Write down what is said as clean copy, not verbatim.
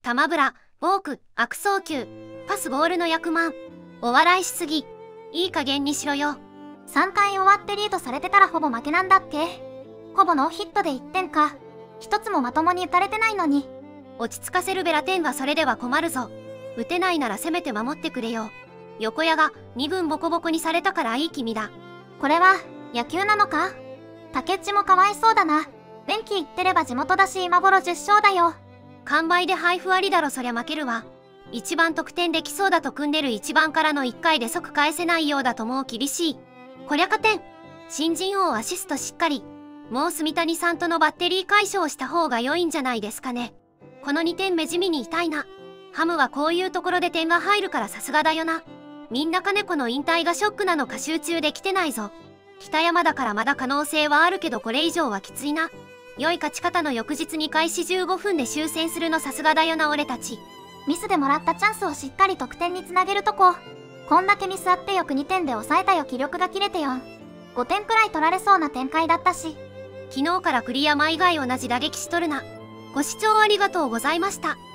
玉ブラ、ボーク、悪送球、パスボールの役満。お笑いしすぎ。いい加減にしろよ。 3回終わってリードされてたらほぼ負けなんだっけ。ほぼノーヒットで1点か。一つもまともに打たれてないのに。 落ち着かせるベラテンはそれでは困るぞ。打てないならせめて守ってくれよ。横谷が2軍ボコボコにされたからいい気味だ。 これは野球なのか。竹内もかわいそうだな。電気行ってれば地元だし今頃10勝だよ。 完売で配布ありだろ。そりゃ負けるわ。一番得点できそうだと組んでる1番からの1回で即返せないようだともう厳しい。こりゃ加点。新人王アシストしっかり。もう住谷さんとのバッテリー解消した方が良いんじゃないですかね。この2点目地味に痛いな。ハムはこういうところで点が入るからさすがだよな。みんな金子の引退がショックなのか集中できてないぞ。北山だからまだ可能性はあるけどこれ以上はきついな。良い勝ち方の翌日に開始15分で終戦するのさすがだよな俺たち。 ミスでもらったチャンスをしっかり得点につなげるとこ。こんだけミスあってよく2点で抑えたよ。気力が切れてよ。5点くらい取られそうな展開だったし。 昨日から栗山以外同じ打撃しとるな。ご視聴ありがとうございました。